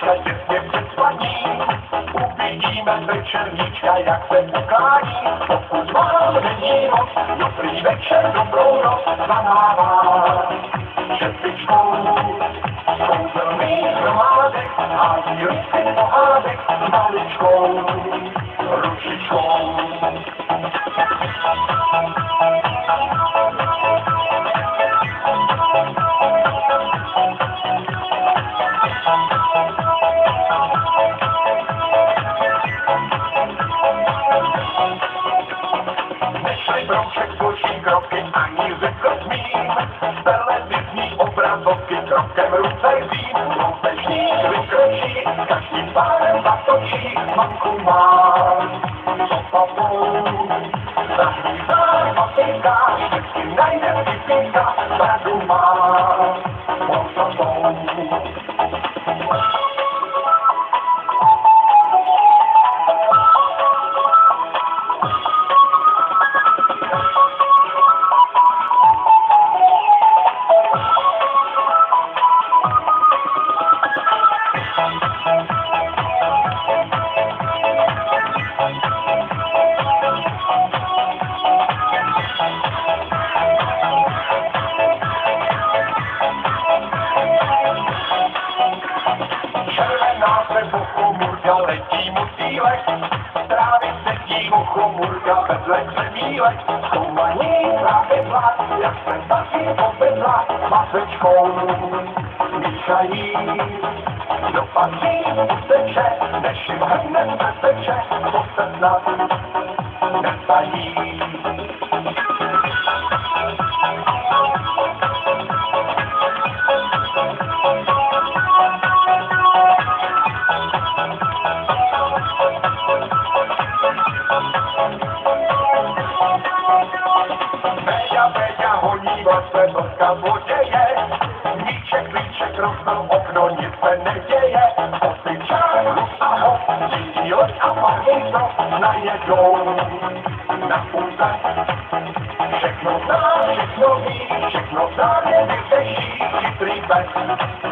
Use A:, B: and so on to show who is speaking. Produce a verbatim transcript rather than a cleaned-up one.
A: Lampička těsně před spaním, uvidíme večerníčka, jak se uklání. Pokud vám není moc, dobrý večer, dobrou noc zamává. Čepičkou kouzelný hromádek, hází rusky pohádek s maličkou ručičkou. Nešli brouček boží kroky, ani řekl smím, televizní obrazovky krokem ruce vím, loupežník vykročí, každým párem zatočí, mamku má, co papou, zahlízá papíka, vždycky najde pipíka, bradu má, pod sobou. Červená se bochomurka, letí motýlek, trávy sedí bochomurka, vedle křemílek, zkoumaní pravidla, jak se taky povedla, masečkou míšají. Do patří uteče, než jim hned neteče, to se snad nestají. Béďa, béďa, honí vlastně božka v vodě je, míček, líček, rozbil okno, nic se neděje, osyčák, a hop, řídí loď a pachý to najedou na půze. Všechno zná, všechno ví, všechno zná, je vyřeší chytrý pes.